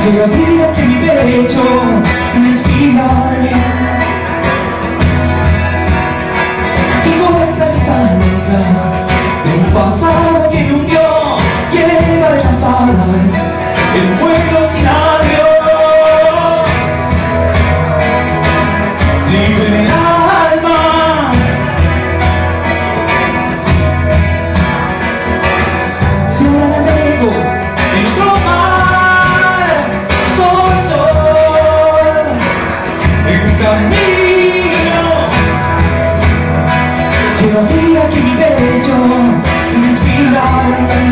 Quiero abrir aquí mi pecho, respirar y cortar esa ancla de un pasado que me hundió y elevaré las alas en vuelo sin adiós. Libre el alma, si ahora navego en otro mar, soy sol en camino. Quiero abrir aquí mi pecho, una espiral.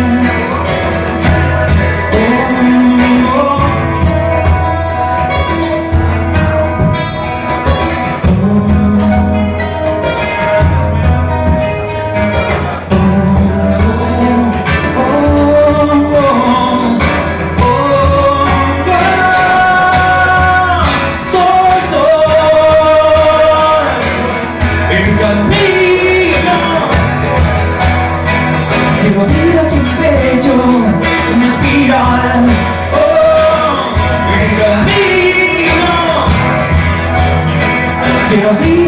Quiero abrir aquí mi pecho, una espiral, en camino. Quiero abrir